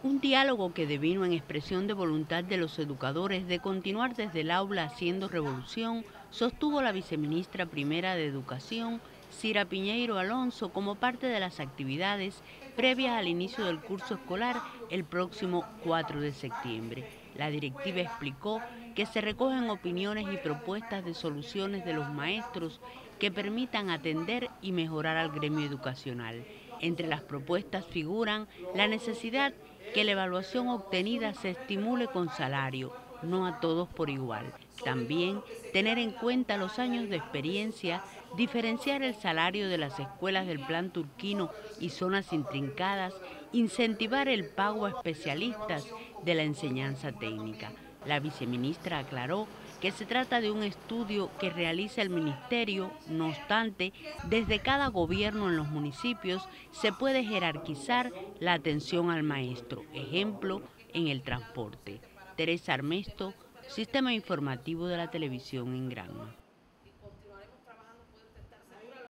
Un diálogo que devino en expresión de voluntad de los educadores de continuar desde el aula haciendo revolución, sostuvo la viceministra primera de Educación, Cira Piñeiro Alonso, como parte de las actividades previas al inicio del curso escolar el próximo 4 de septiembre. La directiva explicó que se recogen opiniones y propuestas de soluciones de los maestros que permitan atender y mejorar al gremio educacional. Entre las propuestas figuran la necesidad que la evaluación obtenida se estimule con salario, no a todos por igual. También tener en cuenta los años de experiencia, diferenciar el salario de las escuelas del plan turquino y zonas intrincadas, incentivar el pago a especialistas de la enseñanza técnica. La viceministra aclaró que se trata de un estudio que realiza el ministerio. No obstante, desde cada gobierno en los municipios se puede jerarquizar la atención al maestro, ejemplo, en el transporte. Teresa Armesto, Sistema Informativo de la Televisión en Granma.